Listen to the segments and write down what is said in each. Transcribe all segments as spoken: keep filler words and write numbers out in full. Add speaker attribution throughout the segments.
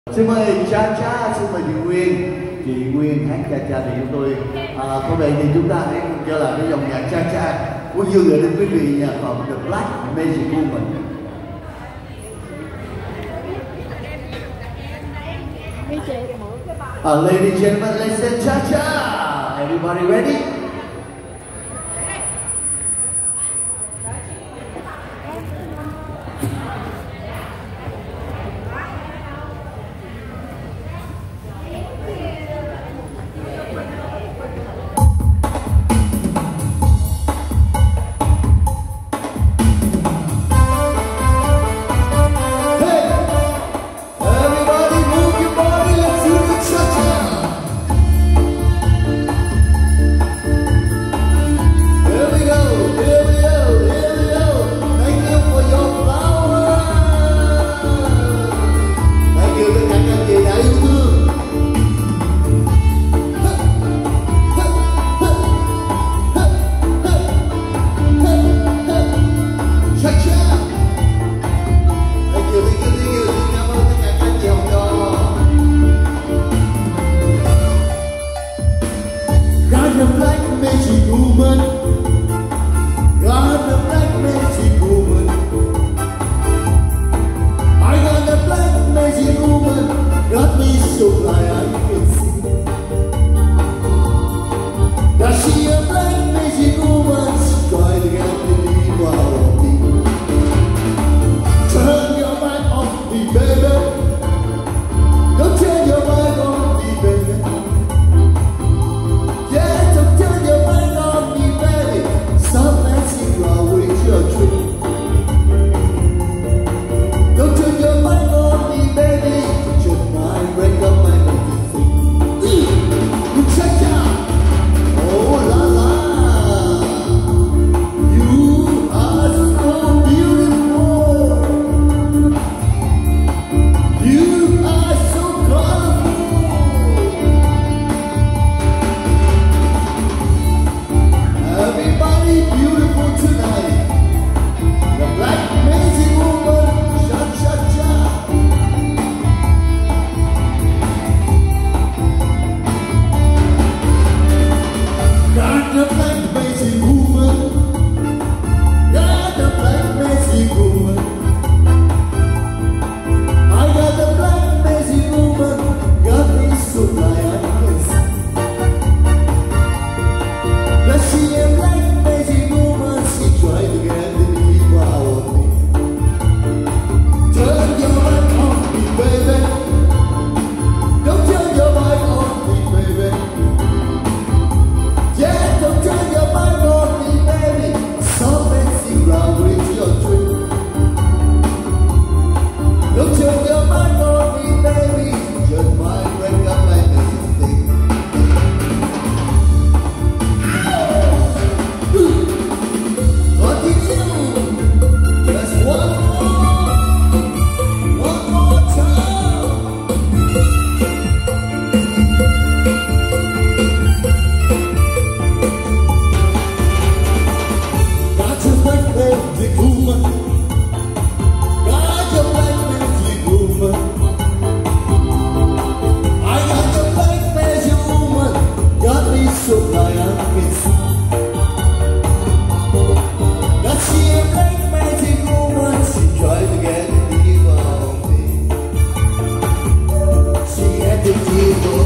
Speaker 1: Xin mời Cha Cha, xin mời chị Nguyên. Chị Nguyên hát Cha Cha thì chúng tôi à, có vậy thì chúng ta hãy cùng trở lại cái dòng nhạc Cha Cha của Dương gửi đến quý vị nhạc phẩm The Black Magic Woman. Uh, ladies and gentlemen, let's say Cha Cha. Everybody ready?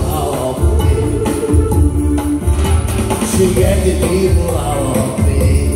Speaker 2: She get the evil out of me.